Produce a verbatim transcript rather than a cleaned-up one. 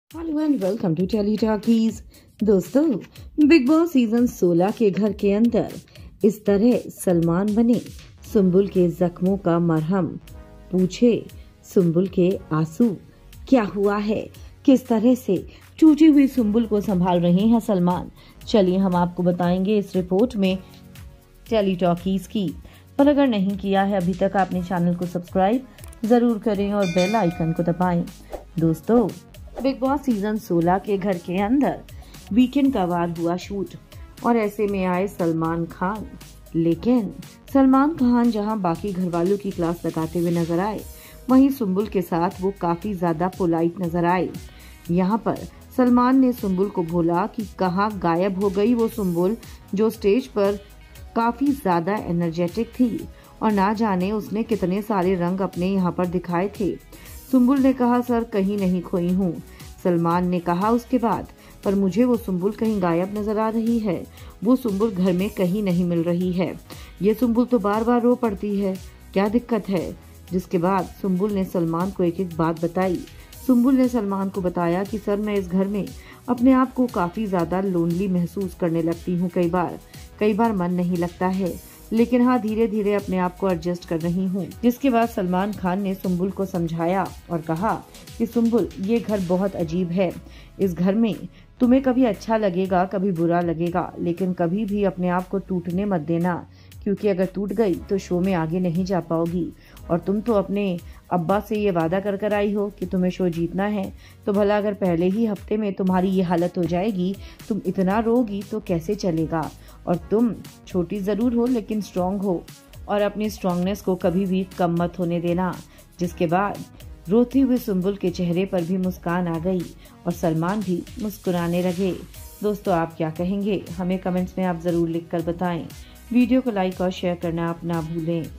Hello and welcome to tele talkies. दोस्तों, Bigg Boss season सोलह के घर के अंदर इस तरह सलमान बने सुंबुल के जख्मों का मरहम। पूछे सुंबुल के आंसू, क्या हुआ है, किस तरह से टूटी हुई सुंबुल को संभाल रहे हैं सलमान। चलिए हम आपको बताएंगे इस रिपोर्ट में टेली टॉकीज की। पर अगर नहीं किया है अभी तक आपने चैनल को सब्सक्राइब जरूर करें और बेल आइकन को दबाएं। दोस्तों, बिग बॉस सीजन सोलह के घर के अंदर वीकेंड का वार हुआ शूट और ऐसे में आए सलमान खान। लेकिन सलमान खान जहां बाकी घर वालों की क्लास लगाते हुए नजर आए, वहीं सुंबुल के साथ वो काफी ज्यादा पोलाइट नजर आए। यहां पर सलमान ने सुंबुल को बोला कि कहाँ गायब हो गई वो सुंबुल जो स्टेज पर काफी ज्यादा एनर्जेटिक थी और ना जाने उसने कितने सारे रंग अपने यहाँ पर दिखाए थे। सुंबुल ने कहा, सर कहीं नहीं खोई हूँ। सलमान ने कहा उसके बाद, पर मुझे वो सुंबुल कहीं गायब नजर आ रही है, वो सुंबुल घर में कहीं नहीं मिल रही है। ये सुंबुल तो बार बार रो पड़ती है, क्या दिक्कत है। जिसके बाद सुंबुल ने सलमान को एक एक बात बताई। सुंबुल ने सलमान को बताया कि सर मैं इस घर में अपने आप को काफी ज्यादा लोनली महसूस करने लगती हूँ। कई बार कई बार मन नहीं लगता है, लेकिन हाँ धीरे धीरे अपने आप को एडजस्ट कर रही हूँ। जिसके बाद सलमान खान ने सुंबुल को समझाया और कहा कि सुंबुल ये घर बहुत अजीब है, इस घर में तुम्हें कभी अच्छा लगेगा कभी बुरा लगेगा, लेकिन कभी भी अपने आप को टूटने मत देना, क्योंकि अगर टूट गई तो शो में आगे नहीं जा पाओगी। और तुम तो अपने अब्बा से ये वादा कर कर आई हो कि तुम्हें शो जीतना है, तो भला अगर पहले ही हफ्ते में तुम्हारी ये हालत हो जाएगी, तुम इतना रोगी तो कैसे चलेगा। और तुम छोटी जरूर हो लेकिन स्ट्रांग हो और अपनी स्ट्रांगनेस को कभी भी कम मत होने देना। जिसके बाद रोती हुई सुंबुल के चेहरे पर भी मुस्कान आ गई और सलमान भी मुस्कुराने लगे। दोस्तों, आप क्या कहेंगे हमें कमेंट्स में आप जरूर लिखकर बताएं। वीडियो को लाइक और शेयर करना आप ना भूलें।